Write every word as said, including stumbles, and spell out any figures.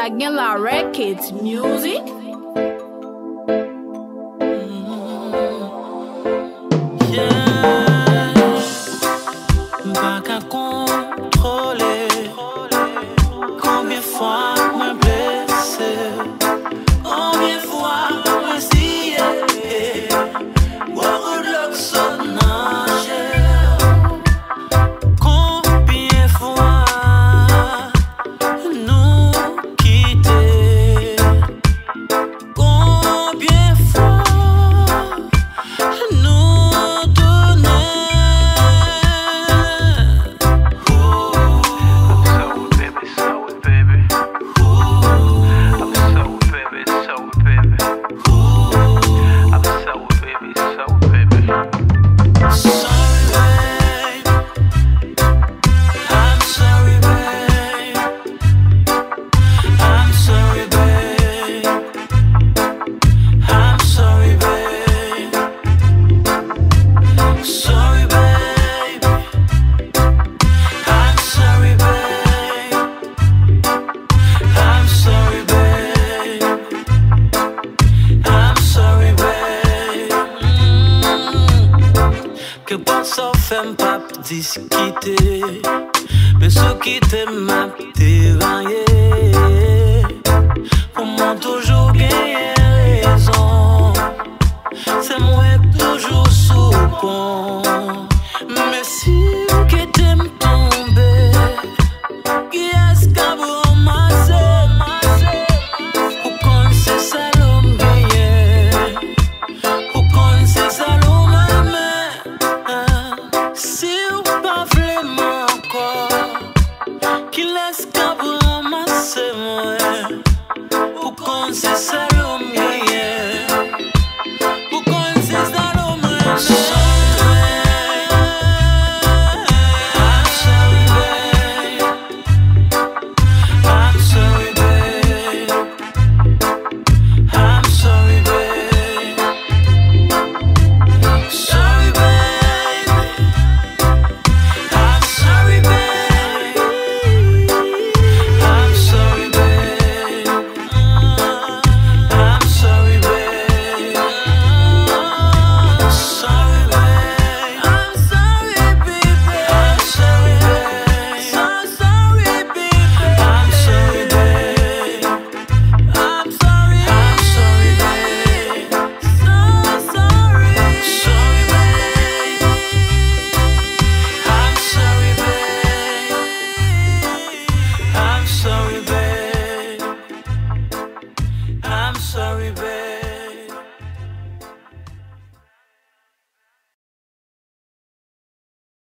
Again, la records music. Pas qu'à contrôler combien de fois me blesser, combien de fois me scier, beaucoup de l'oxonage, combien de fois nous quitter, combien de fois nous donner. Que bon ça fait pas discuter, mais ce qui te m'a déraillé, pour moi toujours gagner raison, c'est moi toujours sous pont. Mais si que t'aimes tomber, qui est-ce qu'a vous ramassé, pour qu'on sait ça l'homme gagner, pour qu'on sait ça l'homme. Si ou pas vraiment encore, qui laisse qu'à vous ramasser moi, pour qu'on se salome, pour qu'on se salome. I'm sorry, babe. I'm sorry, babe. Sorry, babe. I'm sorry, babe. I'm sorry, babe. I'm sorry, babe. Sorry, babe. I'm sorry, baby. I'm sorry, babe. So sorry, baby. I'm sorry, babe. I'm sorry. I'm sorry, babe. So sorry. Sorry, babe. I'm sorry, babe. I'm sorry, babe. I'm sorry, babe.